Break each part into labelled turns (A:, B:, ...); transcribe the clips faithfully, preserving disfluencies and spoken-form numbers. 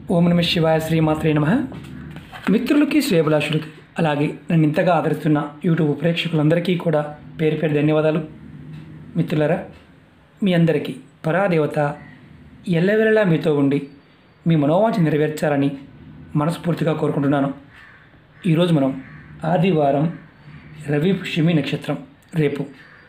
A: ఓం నమ శివాయ, శ్రీమాత్రే నమః. మిత్రులకి, శ్రేయభిలాషులకి, అలాగే నన్ను ఇంతగా ఆదరిస్తున్న యూట్యూబ్ ప్రేక్షకులందరికీ కూడా పేరు పేరు ధన్యవాదాలు. మిత్రులరా, మీ అందరికీ పరాదేవత ఎల్లవెల్లలా మీతో ఉండి మీ మనోవాంఛ నెరవేర్చాలని మనస్ఫూర్తిగా కోరుకుంటున్నాను. ఈరోజు మనం ఆదివారం రవి పుష్యమి నక్షత్రం రేపు.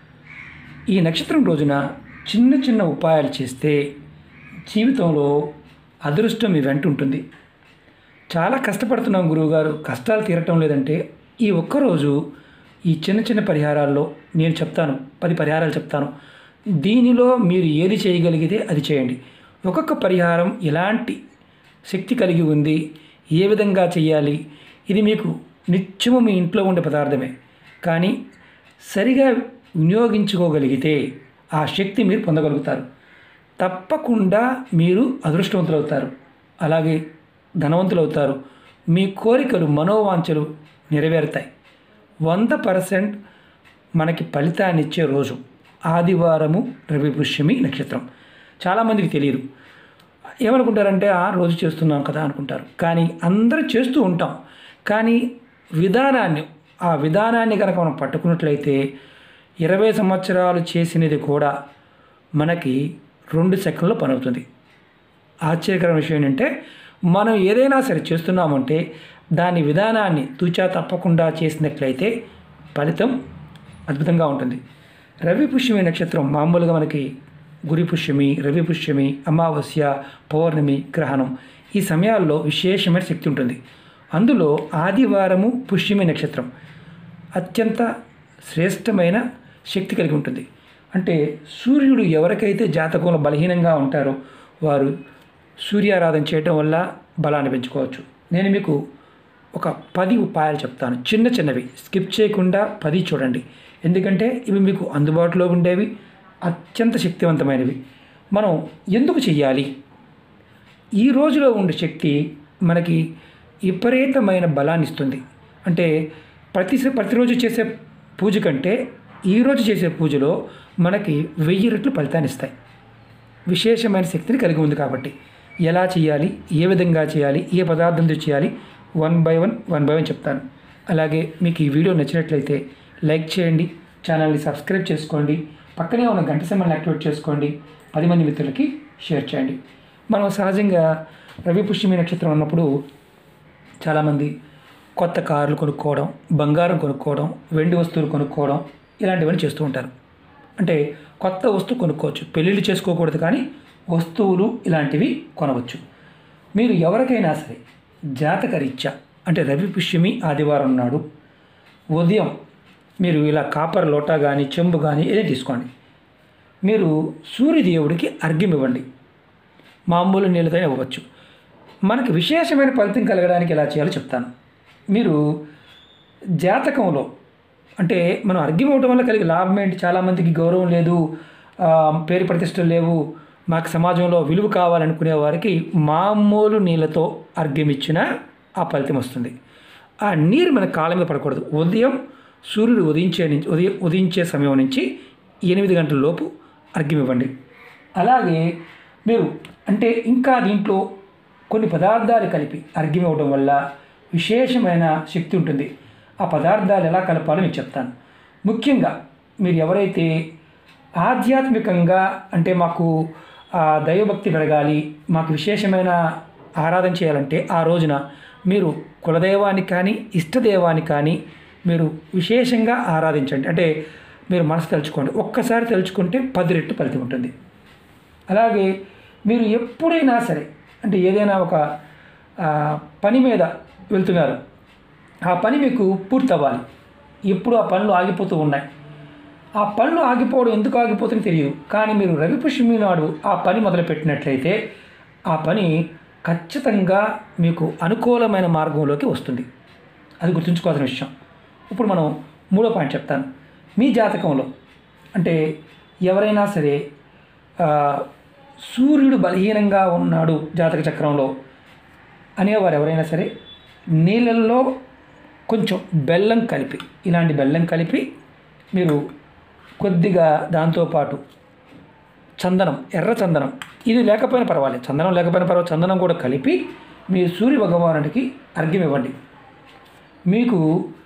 A: ఈ నక్షత్రం రోజున చిన్న చిన్న ఉపాయాలు చేస్తే జీవితంలో అదృష్టం మీ వెంట ఉంటుంది. చాలా కష్టపడుతున్నాం గురువుగారు, కష్టాలు తీరటం లేదంటే ఈ ఒక్కరోజు ఈ చిన్న చిన్న పరిహారాల్లో నేను చెప్తాను, పది పరిహారాలు చెప్తాను. దీనిలో మీరు ఏది చేయగలిగితే అది చేయండి. ఒక్కొక్క పరిహారం ఎలాంటి శక్తి కలిగి ఉంది, ఏ విధంగా చేయాలి, ఇది మీకు నిత్యము మీ ఇంట్లో ఉండే పదార్థమే. కానీ సరిగా వినియోగించుకోగలిగితే ఆ శక్తి మీరు పొందగలుగుతారు. తప్పకుండా మీరు అదృష్టవంతులు అవుతారు, అలాగే ధనవంతులు అవుతారు. మీ కోరికలు, మనోవాంఛలు నెరవేరుతాయి. వంద పర్సెంట్ మనకి ఫలితాన్ని ఇచ్చే రోజు ఆదివారము రవి పుష్యమి నక్షత్రం. చాలామందికి తెలియదు, ఏమనుకుంటారంటే ఆ రోజు చేస్తున్నాం కదా అనుకుంటారు. కానీ అందరూ చేస్తూ ఉంటాం. కానీ విధానాన్ని ఆ విధానాన్ని కనుక మనం పట్టుకున్నట్లయితే ఇరవై సంవత్సరాలు చేసినది కూడా మనకి రెండు సెకండ్లో పని అవుతుంది. ఆశ్చర్యకరమైన విషయం ఏంటంటే, మనం ఏదైనా సరే చేస్తున్నామంటే దాని విధానాన్ని తూచా తప్పకుండా చేసినట్లయితే ఫలితం అద్భుతంగా ఉంటుంది. రవి పుష్యమి నక్షత్రం మామూలుగా మనకి గురి పుష్యమి, రవి పుష్యమి, అమావాస్య, పౌర్ణమి, గ్రహణం ఈ సమయాల్లో విశేషమైన శక్తి ఉంటుంది. అందులో ఆదివారము పుష్యమి నక్షత్రం అత్యంత శ్రేష్టమైన శక్తి కలిగి ఉంటుంది. అంటే సూర్యుడు ఎవరికైతే జాతకంలో బలహీనంగా ఉంటారో వారు సూర్యారాధన చేయటం వల్ల బలాన్ని పెంచుకోవచ్చు. నేను మీకు ఒక పది ఉపాయాలు చెప్తాను, చిన్న చిన్నవి, స్కిప్ చేయకుండా పది చూడండి. ఎందుకంటే ఇవి మీకు అందుబాటులో ఉండేవి, అత్యంత శక్తివంతమైనవి. మనం ఎందుకు చెయ్యాలి? ఈ రోజులో ఉండే శక్తి మనకి విపరీతమైన బలాన్ని ఇస్తుంది. అంటే ప్రతి ప్రతిరోజు చేసే పూజ కంటే ఈరోజు చేసే పూజలో మనకి వెయ్యి రెట్లు ఫలితాన్ని ఇస్తాయి. విశేషమైన శక్తిని కలిగి ఉంది కాబట్టి ఎలా చేయాలి, ఏ విధంగా చేయాలి, ఏ పదార్థంతో చేయాలి, one by one one by one చెప్తాను. అలాగే మీకు ఈ వీడియో నచ్చినట్లయితే లైక్ చేయండి, ఛానల్ని సబ్స్క్రైబ్ చేసుకోండి, పక్కనే ఉన్న గంట సింబల్ని యాక్టివేట్ చేసుకోండి, పది మంది మిత్రులకి షేర్ చేయండి. మనం సహజంగా రవి పుష్యమి నక్షత్రం ఉన్నప్పుడు చాలామంది కొత్త కార్లు కొనుక్కోవడం, బంగారం కొనుక్కోవడం, వెండి వస్తువులు కొనుక్కోవడం ఇలాంటివన్నీ చేస్తూ ఉంటారు. అంటే కొత్త వస్తువు కొనుక్కోవచ్చు, పెళ్ళిళ్ళు చేసుకోకూడదు, కానీ వస్తువులు ఇలాంటివి కొనవచ్చు. మీరు ఎవరికైనా సరే జాతకరీత్యా అంటే రవి పుష్యమి ఆదివారం నాడు ఉదయం మీరు ఇలా కాపర్ లోటా కానీ చెంబు కానీ ఏదో తీసుకోండి. మీరు సూర్యదేవుడికి అర్ఘ్యం ఇవ్వండి. మామూలు నీళ్ళతో ఇవ్వచ్చు. మనకి విశేషమైన ఫలితం కలగడానికి ఎలా చేయాలో చెప్తాను. మీరు జాతకంలో అంటే మనం అర్ఘ్యం ఇవ్వడం వల్ల కలిగే లాభం ఏంటి? చాలామందికి గౌరవం లేదు, పేరు ప్రతిష్టలు లేవు, మాకు సమాజంలో విలువ కావాలనుకునే వారికి మామూలు నీళ్ళతో అర్ఘ్యం ఇచ్చినా ఆ ఫలితం వస్తుంది. ఆ నీరు మన కాళ్ళ మీద పడకూడదు. ఉదయం సూర్యుడు ఉదయించే నుంచి ఉదయం ఉదయించే సమయం నుంచి ఎనిమిది గంటల లోపు అర్ఘ్యం ఇవ్వండి. అలాగే మీరు అంటే ఇంకా దీంట్లో కొన్ని పదార్థాలు కలిపి అర్ఘ్యం ఇవ్వడం వల్ల విశేషమైన శక్తి ఉంటుంది. ఆ పదార్థాలు ఎలా కలపాలో నేను చెప్తాను. ముఖ్యంగా మీరు ఎవరైతే ఆధ్యాత్మికంగా అంటే మాకు దైవభక్తి పెరగాలి, మాకు విశేషమైన ఆరాధన చేయాలంటే ఆ రోజున మీరు కులదైవాన్ని కానీ ఇష్టదైవాన్ని కానీ మీరు విశేషంగా ఆరాధించండి. అంటే మీరు మనసు తలుచుకోండి. ఒక్కసారి తలుచుకుంటే పది రెట్లు ఫలితం ఉంటుంది. అలాగే మీరు ఎప్పుడైనా సరే అంటే ఏదైనా ఒక పని మీద వెళ్తున్నారు, ఆ పని మీకు పూర్తవ్వాలి. ఎప్పుడు ఆ పనులు ఆగిపోతూ ఉన్నాయి. ఆ పనులు ఆగిపోవడం ఎందుకు ఆగిపోతుందో తెలియదు, కానీ మీరు రవి పుష్యమి నాడు ఆ పని మొదలుపెట్టినట్లయితే ఆ పని ఖచ్చితంగా మీకు అనుకూలమైన మార్గంలోకి వస్తుంది. అది గుర్తుంచుకోవాల్సిన విషయం. ఇప్పుడు మనం మూడో పాయింట్ చెప్తాను. మీ జాతకంలో అంటే ఎవరైనా సరే సూర్యుడు బలహీనంగా ఉన్నాడు జాతక చక్రంలో అనేవారు ఎవరైనా సరే నీళ్ళల్లో కొంచెం బెల్లం కలిపి, ఇలాంటి బెల్లం కలిపి మీరు కొద్దిగా దాంతోపాటు చందనం, ఎర్ర చందనం, ఇది లేకపోయినా పర్వాలేదు, చందనం లేకపోయినా పర్వాలేదు, చందనం కూడా కలిపి మీరు సూర్య భగవానుడికి అర్ఘ్యం ఇవ్వండి. మీకు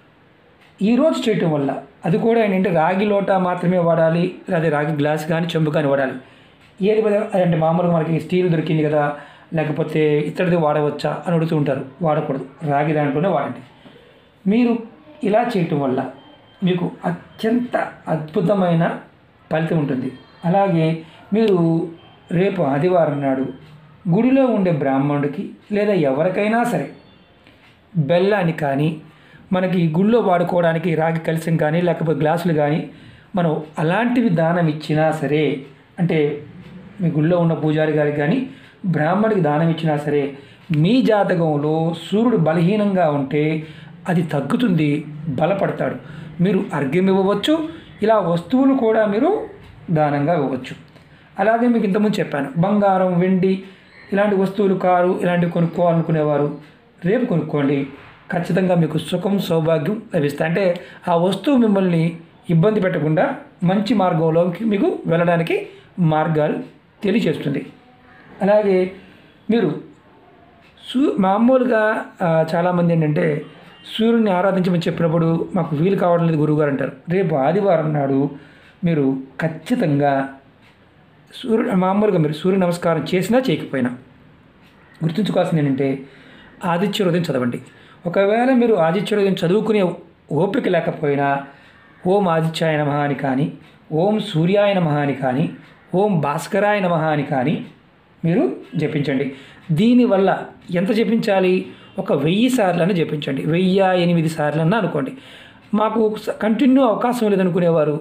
A: ఈరోజు చేయటం వల్ల అది కూడా ఏంటంటే రాగి లోటా మాత్రమే వాడాలి, లేదా రాగి గ్లాస్ కానీ చెంబు కానీ వాడాలి. ఏది అంటే మామూలుగా మనకి స్టీల్ దొరికింది కదా, లేకపోతే ఇతడిది వాడవచ్చా అని అడుగుతూ ఉంటారు. వాడకూడదు, రాగి దాంట్లోనే వాడండి. మీరు ఇలా చేయటం వల్ల మీకు అత్యంత అద్భుతమైన ఫలితం ఉంటుంది. అలాగే మీరు రేపు ఆదివారం నాడు గుడిలో ఉండే బ్రాహ్మణుడికి లేదా ఎవరికైనా సరే బెల్లాన్ని కానీ, మనకి గుళ్ళో వాడుకోవడానికి రాగి కలశం కానీ లేకపోతే గ్లాసులు కానీ మనం అలాంటివి దానం ఇచ్చినా సరే, అంటే మీ గుళ్ళో ఉన్న పూజారి గారికి కానీ బ్రాహ్మడికి దానం ఇచ్చినా సరే, మీ జాతకంలో సూర్యుడు బలహీనంగా ఉంటే అది తగ్గుతుంది, బలపడతాడు. మీరు అర్ఘ్యం ఇవ్వవచ్చు, ఇలా వస్తువులు కూడా మీరు దానంగా ఇవ్వవచ్చు. అలాగే మీకు ఇంతకుముందు చెప్పాను, బంగారం, వెండి ఇలాంటి వస్తువులు, కారు ఇలాంటివి కొనుక్కోవాలనుకునేవారు రేపు కొనుక్కోండి, ఖచ్చితంగా మీకు సుఖం సౌభాగ్యం లభిస్తాయి. అంటే ఆ వస్తువు మిమ్మల్ని ఇబ్బంది పెట్టకుండా మంచి మార్గంలోకి మీకు వెళ్ళడానికి మార్గాలు తెలియజేస్తుంది. అలాగే మీరు సూ మామూలుగా చాలామంది ఏంటంటే సూర్యుడిని ఆరాధించమని చెప్పినప్పుడు మాకు వీలు కావడం లేదు గురువుగారు అంటారు. రేపు ఆదివారం నాడు మీరు ఖచ్చితంగా సూర్యుడు మామూలుగా మీరు సూర్య నమస్కారం చేసినా చేయకపోయినా గుర్తుంచుకోవాల్సింది ఏంటంటే ఆదిత్య హృదయం చదవండి. ఒకవేళ మీరు ఆదిత్య హృదయం చదువుకునే ఓపిక లేకపోయినా ఓం ఆదిత్యాయ నమః అని కానీ, ఓం సూర్యాయ నమః అని కానీ, ఓం భాస్కరాయ నమః అని కానీ మీరు జపించండి. దీనివల్ల ఎంత జపించాలి? ఒక వెయ్యి సార్లన్నా జపించండి. వెయ్యి ఎనిమిది సార్లన్నా అనుకోండి. మాకు కంటిన్యూ అవకాశం లేదనుకునేవారు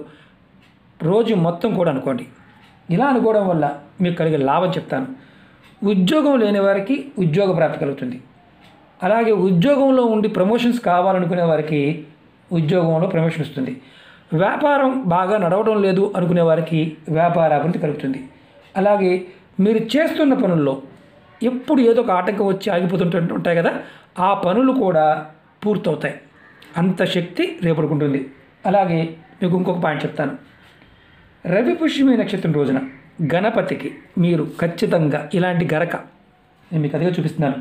A: రోజు మొత్తం కూడా అనుకోండి. ఇలా అనుకోవడం వల్ల మీకు కలిగే లాభం చెప్తాను. ఉద్యోగం లేని వారికి ఉద్యోగ ప్రాప్తి కలుగుతుంది. అలాగే ఉద్యోగంలో ఉండి ప్రమోషన్స్ కావాలనుకునే వారికి ఉద్యోగంలో ప్రమోషన్ వస్తుంది. వ్యాపారం బాగా నడవడం లేదు అనుకునే వారికి వ్యాపార అభివృద్ధి కలుగుతుంది. అలాగే మీరు చేస్తున్న పనుల్లో ఎప్పుడు ఏదో ఒక ఆటంకం వచ్చి ఆగిపోతుంటు ఉంటాయి కదా, ఆ పనులు కూడా పూర్తవుతాయి. అంత శక్తి రేపడుకుంటుంది. అలాగే మీకు ఇంకొక పాయింట్ చెప్తాను. రవి పుష్యమి నక్షత్రం రోజున గణపతికి మీరు ఖచ్చితంగా ఇలాంటి గరక, నేను మీకు అదిగా చూపిస్తున్నాను,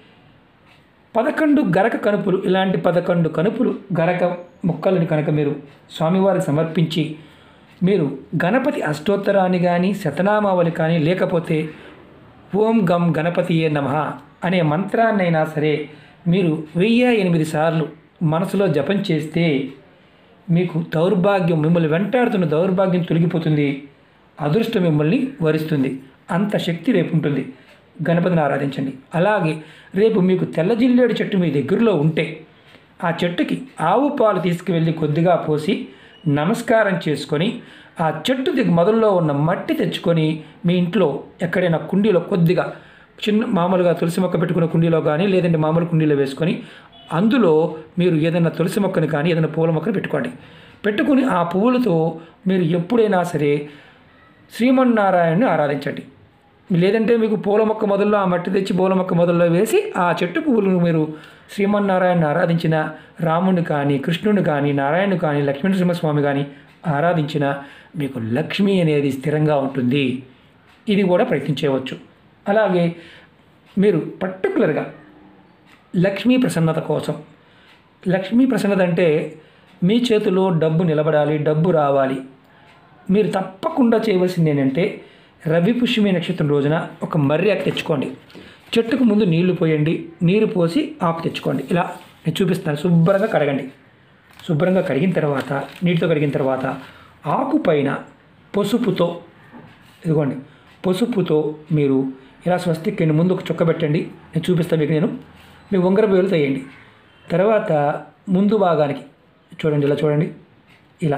A: పదకొండు గరక కనుపులు, ఇలాంటి పదకొండు కనుపులు గరక ముక్కలని కనుక మీరు స్వామివారికి సమర్పించి మీరు గణపతి అష్టోత్తరాన్ని కానీ శతనామావళి కానీ లేకపోతే ఓం గం గణపతియే నమః అనే మంత్రాన్నైనా సరే మీరు వెయ్యి ఎనిమిది సార్లు మనసులో జపం చేస్తే మీకు దౌర్భాగ్యం, మిమ్మల్ని వెంటాడుతున్న దౌర్భాగ్యం తొలగిపోతుంది, అదృష్టం మిమ్మల్ని వరిస్తుంది. అంత శక్తి రేపు ఉంటుంది. గణపతిని ఆరాధించండి. అలాగే రేపు మీకు తెల్ల జిల్లేడు చెట్టు మీ దగ్గరలో ఉంటే ఆ చెట్టుకి ఆవు పాలు తీసుకువెళ్ళి కొద్దిగా పోసి నమస్కారం చేసుకొని ఆ చెట్టు దిగు మొదల్లో ఉన్న మట్టి తెచ్చుకొని మీ ఇంట్లో ఎక్కడైనా కుండీలో కొద్దిగా చిన్న మామూలుగా తులసి మొక్క పెట్టుకున్న కుండీలో కానీ లేదంటే మామూలు కుండీలో వేసుకొని అందులో మీరు ఏదైనా తులసి మొక్కని కానీ ఏదైనా పూల మొక్కని పెట్టుకోండి. పెట్టుకుని ఆ పువ్వులతో మీరు ఎప్పుడైనా సరే శ్రీమన్నారాయణని ఆరాధించండి. లేదంటే మీకు పూల మొక్క మొదల్లో ఆ మట్టి తెచ్చి పూల మొక్క మొదల్లో వేసి ఆ చెట్టు పువ్వులను మీరు శ్రీమన్నారాయణని ఆరాధించిన, రాముని కానీ కృష్ణుని కానీ నారాయణుని కానీ లక్ష్మీనరసింహస్వామి కానీ ఆరాధించిన మీకు లక్ష్మి అనేది స్థిరంగా ఉంటుంది. ఇది కూడా ప్రయత్నించవచ్చు. అలాగే మీరు పర్టికులర్గా లక్ష్మీ ప్రసన్నత కోసం, లక్ష్మీ ప్రసన్నత అంటే మీ చేతిలో డబ్బు నిలబడాలి, డబ్బు రావాలి, మీరు తప్పకుండా చేయవలసింది ఏంటంటే రవి పుష్యమి నక్షత్రం రోజున ఒక మర్రి ఆకు తెచ్చుకోండి. చెట్టుకు ముందు నీళ్లు పోయండి, నీరు పోసి ఆకు తెచ్చుకోండి. ఇలా నేను చూపిస్తాను. శుభ్రంగా కడగండి. శుభ్రంగా కడిగిన తర్వాత నీటితో కడిగిన తర్వాత ఆకు పైన పసుపుతో, ఇదిగోండి పసుపుతో మీరు ఇలా స్వస్తిక్ ముందు ఒక చుక్క పెట్టండి. నేను చూపిస్తాను మీకు. నేను మీ ఉంగర వేలు తీయండి. తర్వాత ముందు భాగానికి చూడండి, ఇలా చూడండి, ఇలా,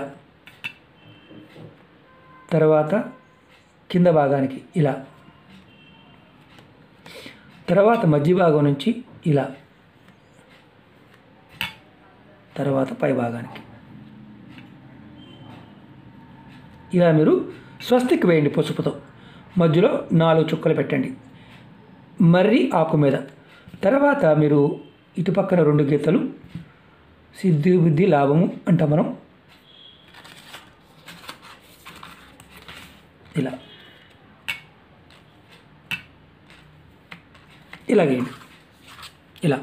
A: తర్వాత కింద భాగానికి ఇలా, తర్వాత మధ్య భాగం నుంచి ఇలా, తర్వాత పై భాగానికి ఇలా మీరు స్వస్తిక్ వేయండి పసుపుతో. మధ్యలో నాలుగు చుక్కలు పెట్టండి మర్రి ఆకు మీద. తర్వాత మీరు ఇటుపక్కన రెండు గీతలు సిద్ధి బుద్ధి లాభము అంటాం మనం, ఇలా ఇలాగేయండి. ఇలా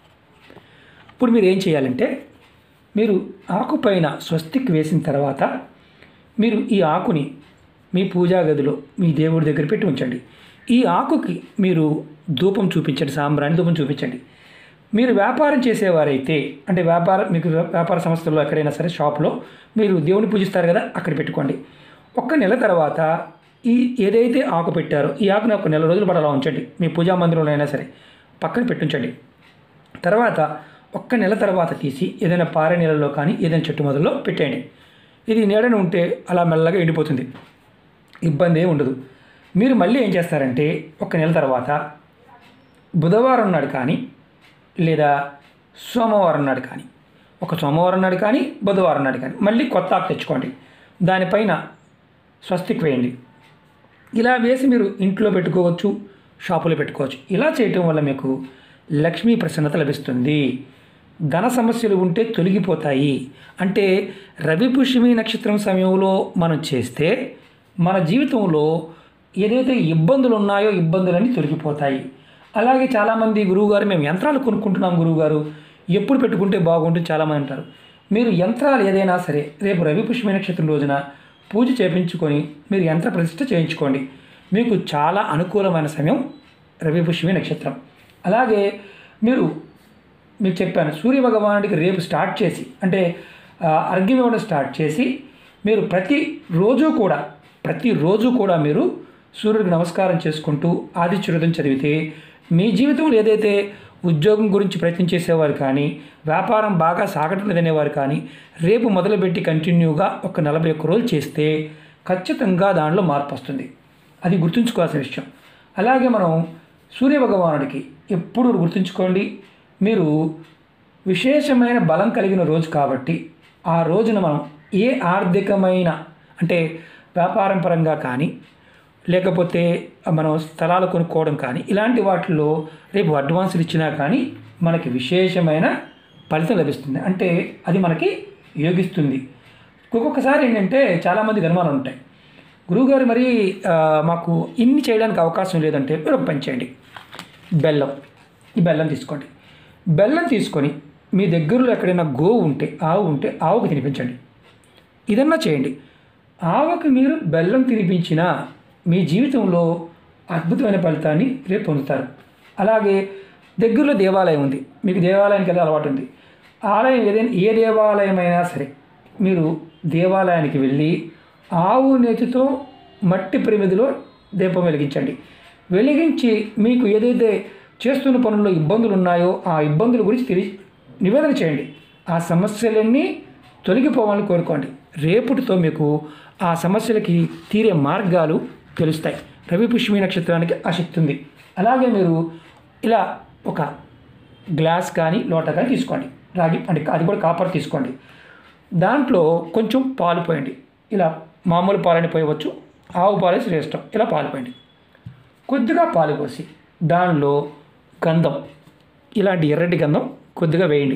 A: ఇప్పుడు మీరు ఏం చేయాలంటే, మీరు ఆకు పైన స్వస్తిక్ వేసిన తర్వాత మీరు ఈ ఆకుని మీ పూజా గదిలో మీ దేవుడి దగ్గర పెట్టి ఉంచండి. ఈ ఆకుకి మీరు ధూపం చూపించండి, సాంబ్రాణి ధూపం చూపించండి. మీరు వ్యాపారం చేసేవారైతే, అంటే వ్యాపార మీకు వ్యాపార సంస్థల్లో ఎక్కడైనా సరే షాప్లో మీరు దేవుని పూజిస్తారు కదా, అక్కడ పెట్టుకోండి. ఒక్క నెల తర్వాత ఈ ఏదైతే ఆకు పెట్టారో ఈ ఆకుని ఒక నెల రోజుల పాటు అలా ఉంచండి. మీ పూజా మందిరంలో అయినా సరే పక్కన పెట్టించండి. తర్వాత ఒక్క నెల తర్వాత తీసి ఏదైనా పారే నీళ్ళలో కానీ ఏదైనా చెట్టు మొదల్లో పెట్టేయండి. ఇది నీడన ఉంటే అలా మెల్లగా ఎండిపోతుంది, ఇబ్బంది ఏమి ఉండదు. మీరు మళ్ళీ ఏం చేస్తారంటే, ఒక నెల తర్వాత బుధవారం నాడు కానీ లేదా సోమవారం నాడు కానీ, ఒక సోమవారం నాడు కానీ బుధవారం నాడు కానీ మళ్ళీ కొత్త ఆకు తెచ్చుకోండి. దానిపైన స్వస్తిక్ వేయండి. ఇలా వేసి మీరు ఇంట్లో పెట్టుకోవచ్చు, షాపులో పెట్టుకోవచ్చు. ఇలా చేయటం వల్ల మీకు లక్ష్మీ ప్రసన్నత లభిస్తుంది. ధన సమస్యలు ఉంటే తొలగిపోతాయి. అంటే రవి పుష్యమి నక్షత్రం సమయంలో మనం చేస్తే మన జీవితంలో ఏదైతే ఇబ్బందులు ఉన్నాయో ఇబ్బందులన్నీ తొలగిపోతాయి. అలాగే చాలామంది గురువుగారు మేము యంత్రాలు కొనుక్కుంటున్నాం గురువుగారు, ఎప్పుడు పెట్టుకుంటే బాగుంటుంది చాలామంది అంటారు. మీరు యంత్రాలు ఏదైనా సరే రేపు రవి పుష్యమి నక్షత్రం రోజున పూజ చేయించుకొని మీరు యంత్ర ప్రతిష్ఠ చేయించుకోండి. మీకు చాలా అనుకూలమైన సమయం రవి పుష్యమి నక్షత్రం. అలాగే మీరు మీకు చెప్పాను, సూర్య భగవానుడికి రేపు స్టార్ట్ చేసి, అంటే అర్ఘ్యం ఇవ్వడం స్టార్ట్ చేసి మీరు ప్రతిరోజు కూడా ప్రతిరోజు కూడా మీరు సూర్యుడికి నమస్కారం చేసుకుంటూ ఆదిత్యహృదయం చదివితే మీ జీవితంలో ఏదైతే ఉద్యోగం గురించి ప్రయత్నం చేసేవారు కానీ, వ్యాపారం బాగా సాగటం లేదనేవారు కానీ, రేపు మొదలుపెట్టి కంటిన్యూగా ఒక నలభై ఒక్క రోజులు చేస్తే ఖచ్చితంగా దానిలో మార్పు వస్తుంది. అది గుర్తుంచుకోవాల్సిన విషయం. అలాగే మనం సూర్యభగవానుడికి ఎప్పుడు గుర్తుంచుకోండి, మీరు విశేషమైన బలం కలిగిన రోజు కాబట్టి ఆ రోజున మనం ఏ ఆర్థికమైన, అంటే వ్యాపారం పరంగా కానీ లేకపోతే మనం స్థలాలు కొనుక్కోవడం కానీ ఇలాంటి వాటిల్లో రేపు అడ్వాన్సులు ఇచ్చినా కానీ మనకి విశేషమైన ఫలితం లభిస్తుంది. అంటే అది మనకి యోగిస్తుంది. ఒక్కొక్కసారి ఏంటంటే చాలామందికి అనుమానాలు ఉంటాయి, గురువుగారు మరి మాకు ఇన్ని చేయడానికి అవకాశం లేదంటే మీరు ఒక పని చేయండి. బెల్లం, ఈ బెల్లం తీసుకోండి. బెల్లం తీసుకొని మీ దగ్గరలో ఎక్కడైనా గోవు ఉంటే, ఆవు ఉంటే ఆవుకు తినిపించండి. ఇదన్నా చేయండి. ఆవుకి మీరు బెల్లం తినిపించినా మీ జీవితంలో అద్భుతమైన ఫలితాన్ని రేపు పొందుతారు. అలాగే దగ్గరలో దేవాలయం ఉంది, మీకు దేవాలయానికి వెళ్ళే అలవాటు ఉంది. ఆలయం ఏదైనా ఏ దేవాలయమైనా సరే మీరు దేవాలయానికి వెళ్ళి ఆవు నేతితో మట్టి ప్రమిదిలో దీపం వెలిగించండి. వెలిగించి మీకు ఏదైతే చేస్తున్న పనుల్లో ఇబ్బందులు ఉన్నాయో ఆ ఇబ్బందుల గురించి తెలియ నివేదన చేయండి. ఆ సమస్యలన్నీ తొలగిపోవాలని కోరుకోండి. రేపటితో మీకు ఆ సమస్యలకి తీరే మార్గాలు తెలుస్తాయి. రవి పుష్యమి నక్షత్రానికి ఆ శక్తి ఉంది. అలాగే మీరు ఇలా ఒక గ్లాస్ కానీ లోటా కానీ తీసుకోండి, రాగి అంటే అది కూడా కాపర్ తీసుకోండి. దాంట్లో కొంచెం పాలు పోయండి. ఇలా మామూలు పాలని పోయవచ్చు, ఆవు పాలే శ్రేష్టం. ఇలా పాలు పోయండి. కొద్దిగా పాలు పోసి దానిలో గంధం, ఇలాంటి ఎర్రటి గంధం కొద్దిగా వేయండి.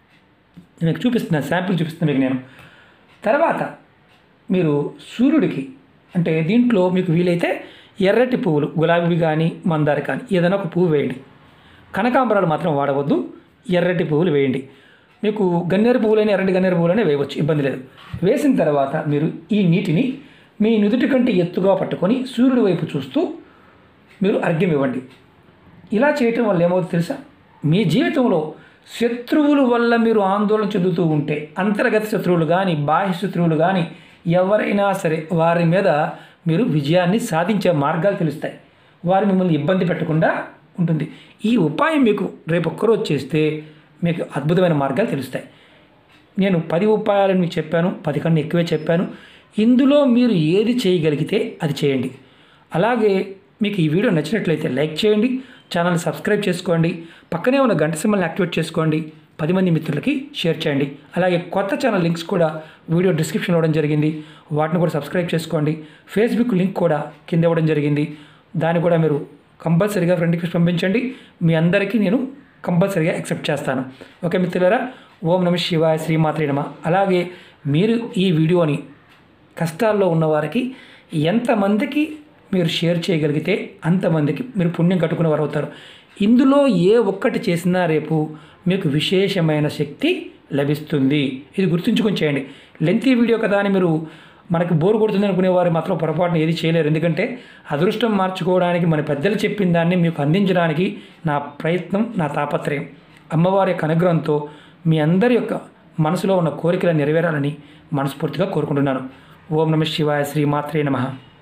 A: మీకు చూపిస్తున్నాను, శాంపిల్ చూపిస్తున్నాను మీకు నేను. తర్వాత మీరు సూర్యుడికి, అంటే దీంట్లో మీకు వీలైతే ఎర్రటి పువ్వులు, గులాబీ కానీ మందార కానీ ఏదైనా ఒక పువ్వు వేయండి. కనకాంబరాలు మాత్రం వాడవద్దు, ఎర్రటి పువ్వులు వేయండి. మీకు గన్నేరు పువ్వులైన ఎర్రటి గన్నేరు పువ్వులైనా వేయవచ్చు, ఇబ్బంది లేదు. వేసిన తర్వాత మీరు ఈ నీటిని మీ నుదుటి కంటే ఎత్తుగా పట్టుకొని సూర్యుడి వైపు చూస్తూ మీరు అర్ఘ్యం ఇవ్వండి. ఇలా చేయటం వల్ల ఏమవుతుందో తెలుసా, మీ జీవితంలో శత్రువుల వల్ల మీరు ఆందోళన చెందుతూ ఉంటే, అంతర్గత శత్రువులు కానీ బాహ్య శత్రువులు కానీ ఎవరైనా సరే వారి మీద మీరు విజయాన్ని సాధించే మార్గాలు తెలుస్తాయి. వారు మిమ్మల్ని ఇబ్బంది పెట్టకుండా ఉంటుంది. ఈ ఉపాయం మీకు రేపు ఒక్కరోజు చేస్తే మీకు అద్భుతమైన మార్గాలు తెలుస్తాయి. నేను పది ఉపాయాలను మీకు చెప్పాను, పది కన్నా ఎక్కువే చెప్పాను. ఇందులో మీరు ఏది చేయగలిగితే అది చేయండి. అలాగే మీకు ఈ వీడియో నచ్చినట్లయితే లైక్ చేయండి, ఛానల్ సబ్స్క్రైబ్ చేసుకోండి, పక్కనే ఉన్న గంట సింబల్ని యాక్టివేట్ చేసుకోండి, పది మంది మిత్రులకి షేర్ చేయండి. అలాగే కొత్త ఛానల్ లింక్స్ కూడా వీడియో డిస్క్రిప్షన్లో ఇవ్వడం జరిగింది, వాటిని కూడా సబ్స్క్రైబ్ చేసుకోండి. ఫేస్బుక్ లింక్ కూడా కింద ఇవ్వడం జరిగింది, దాన్ని కూడా మీరు కంపల్సరీగా ఫ్రెండ్ రిక్వెస్ట్ పంపించండి. మీ అందరికీ నేను కంపల్సరీగా యాక్సెప్ట్ చేస్తాను. ఓకే మిత్రులారా, ఓం నమః శివాయ, శ్రీమాత్రే నమః. అలాగే మీరు ఈ వీడియోని కష్టాల్లో ఉన్నవారికి ఎంతమందికి మీరు షేర్ చేయగలిగితే అంతమందికి మీరు పుణ్యం కట్టుకునే వారు అవుతారు. ఇందులో ఏ ఒక్కటి చేసినా రేపు మీకు విశేషమైన శక్తి లభిస్తుంది. ఇది గుర్తుంచుకొని చేయండి. లెంతీ వీడియో కదా అని మీరు మనకు బోర్ కొడుతుంది అనుకునే వారు మాత్రం పొరపాటున ఏది చేయలేరు. ఎందుకంటే అదృష్టం మార్చుకోవడానికి మన పెద్దలు చెప్పిన దాన్ని మీకు అందించడానికి నా ప్రయత్నం, నా తాపత్రయం. అమ్మవారి యొక్క అనుగ్రహంతో మీ అందరి యొక్క మనసులో ఉన్న కోరికలు నెరవేరాలని మనస్ఫూర్తిగా కోరుకుంటున్నాను. ఓం నమః శివాయ. శ్రీమాత్రే నమః.